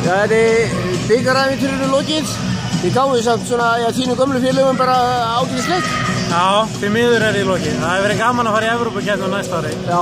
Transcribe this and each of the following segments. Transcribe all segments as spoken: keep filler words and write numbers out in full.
Já, þetta er bikaræfintýrinu lokið. Þið gáðu samt svona, já, þínu gömlu félögum bara ágætisleik. Já, því miður er í lokið. Það hefur verið gaman að fara í Evrópukeppni næsta ári. Já.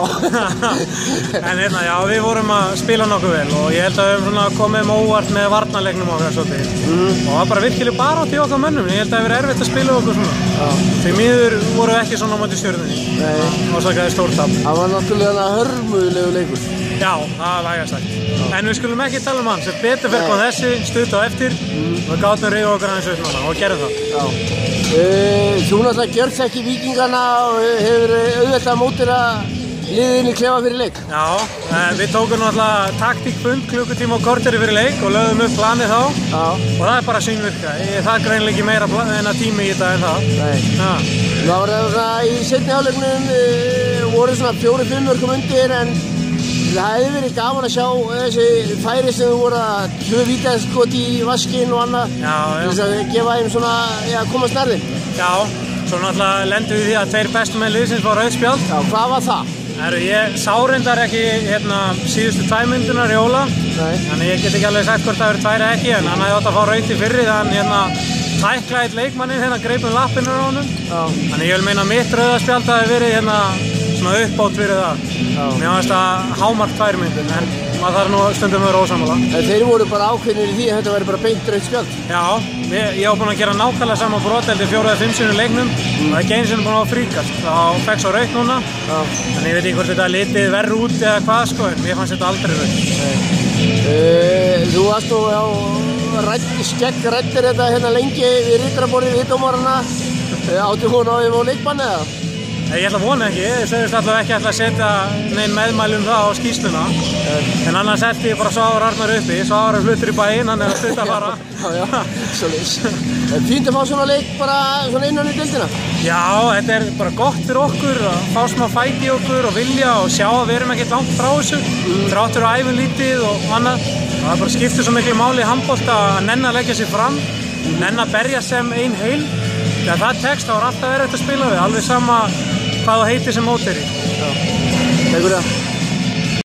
En hérna, já, við vorum að spila nokkuð vel og ég held að við höfum svona komið með óvart með varnarleiknum okkar svolítið. Mm. Og það var bara virkilega barátt í okkar mönnum. Ég held að það hefur verið erfitt að spila okkur svona. Já. Því miður voru við ekki svona á móti Stjörnunni. Nei. Orsakaði stórtap. Það var náttúrulega hörmulegu leikur. Já, það var vægast sagt. En við skulum ekki tala um hann, sem betur fyrir kom þessi, stutt á eftir mm. og gátum ríða okkar aðeins upp núna og gerðum það. Já. Uh, þú náttúrulega gjörst ekki Víkingana og hefur auðvitað mótir að liðinni klefa fyrir leik. Já, uh, við tókum náttúrulega taktíkfund klukkutíma og korteri fyrir leik og lögðum upp planið þá. Já. Og það er bara svínvirka. Það er greinilega ekki meira en að tími í þetta en það. Nei. Já. Það var svona í seinni hálfleiknum uh, voru svona fjóri fimm mörkum undir en það hefði verið gaman að sjá þessi færi sem þú voru að tvö vítaskot í vaskinn og annað til þess að gefa þeim svona, já, komast nærði. Já, svo náttúrulega lendum við því að tveir bestu menn liðsins var rautt spjald. Já, hvað var það? Heru, ég sá reyndar ekki hérna, síðustu tvæmyndunar í Óla. Nei. Þannig ég get ekki alveg sagt hvort það verið tvær ekki, en hann hefði átt að fá rautt í fyrri þannig hérna tæklaði eitt leikmanninn hérna greipum lappinur á honum. Já. Þannig ég vil meina mitt rauðaspjald hafi verið hérna svona uppátt fyrir það. Já. Mér fannst að hámark tværmyndun, en maður þarf nú stundum að vera ósammála. Þeir voru bara ákveðnir í því að þetta væri bara beint rautt spjald. Já, ég, ég var búinn að gera nákvæmlega sama brot eftir fjóra eða fimm sinnum leiknum mm. og það er ekki einu sinni búinn að fríkast. Þá fekk svo rautt núna, Já. Þannig ég veit ekki hvort þetta litið verður út eða hvað sko, en mér fannst þetta aldrei rautt. Uh, þú varst nú á rætt, skegg rættir þetta hérna lengi við rittaraborðið við dómarana. Uh, áttu hún á yfir á leikbann eða? Ég ætla að vona ekki, ég segist alltaf ekki ætla að setja neinn meðmæli um það á skýrsluna en annars setti ég bara Svavar Arnar uppi, Svavar er fluttur í bæinn, hann er að stutta að fara. Já, já, svoleiðis. Fínt að fá svona leik bara svona innan í deildina? Já, þetta er bara gott fyrir okkur að fá smá fæti í okkur og vilja og sjá að við erum ekkert langt frá þessu mm. þráttur á æfum lítið og annað og það bara skiptir svo miklu máli í handbolta að nenn að leggja sig fram, nenn að berja sem ein heil. Þegar það tekst þá er alltaf verið að spila við, alveg sama hvað þú heitir sem móteri. Já, takk fyrir það.